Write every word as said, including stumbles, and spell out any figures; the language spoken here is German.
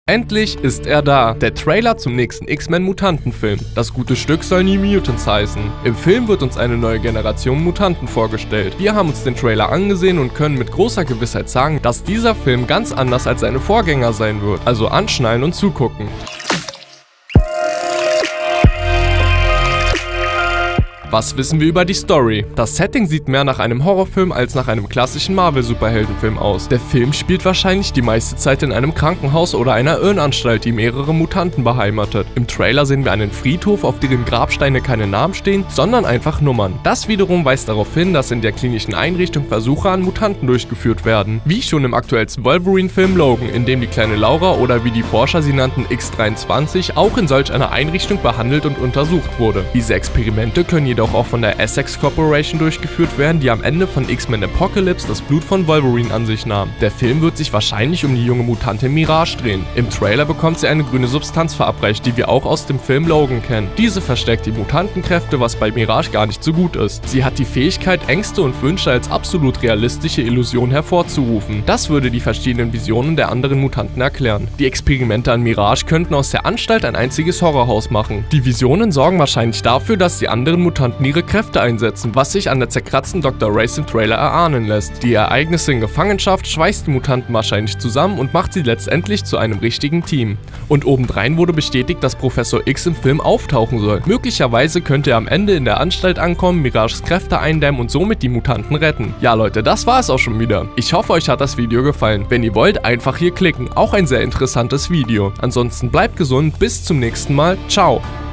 Endlich ist er da, der Trailer zum nächsten X-Men-Mutantenfilm. Das gute Stück soll New Mutants heißen. Im Film wird uns eine neue Generation Mutanten vorgestellt. Wir haben uns den Trailer angesehen und können mit großer Gewissheit sagen, dass dieser Film ganz anders als seine Vorgänger sein wird. Also anschnallen und zugucken. Was wissen wir über die Story? Das Setting sieht mehr nach einem Horrorfilm als nach einem klassischen Marvel-Superheldenfilm aus. Der Film spielt wahrscheinlich die meiste Zeit in einem Krankenhaus oder einer Irrenanstalt, die mehrere Mutanten beheimatet. Im Trailer sehen wir einen Friedhof, auf deren Grabsteine keine Namen stehen, sondern einfach Nummern. Das wiederum weist darauf hin, dass in der klinischen Einrichtung Versuche an Mutanten durchgeführt werden. Wie schon im aktuellsten Wolverine-Film Logan, in dem die kleine Laura oder wie die Forscher sie nannten X dreiundzwanzig auch in solch einer Einrichtung behandelt und untersucht wurde. Diese Experimente können jedoch auch von der Essex Corporation durchgeführt werden, die am Ende von X-Men Apocalypse das Blut von Wolverine an sich nahm. Der Film wird sich wahrscheinlich um die junge Mutantin Mirage drehen. Im Trailer bekommt sie eine grüne Substanz verabreicht, die wir auch aus dem Film Logan kennen. Diese verstärkt die Mutantenkräfte, was bei Mirage gar nicht so gut ist. Sie hat die Fähigkeit, Ängste und Wünsche als absolut realistische Illusion hervorzurufen. Das würde die verschiedenen Visionen der anderen Mutanten erklären. Die Experimente an Mirage könnten aus der Anstalt ein einziges Horrorhaus machen. Die Visionen sorgen wahrscheinlich dafür, dass die anderen Mutanten ihre Kräfte einsetzen, was sich an der zerkratzten Doktor Race im Trailer erahnen lässt. Die Ereignisse in Gefangenschaft schweißt die Mutanten wahrscheinlich zusammen und macht sie letztendlich zu einem richtigen Team. Und obendrein wurde bestätigt, dass Professor X im Film auftauchen soll. Möglicherweise könnte er am Ende in der Anstalt ankommen, Mirages Kräfte eindämmen und somit die Mutanten retten. Ja Leute, das war es auch schon wieder. Ich hoffe, euch hat das Video gefallen. Wenn ihr wollt, einfach hier klicken. Auch ein sehr interessantes Video. Ansonsten bleibt gesund, bis zum nächsten Mal. Ciao!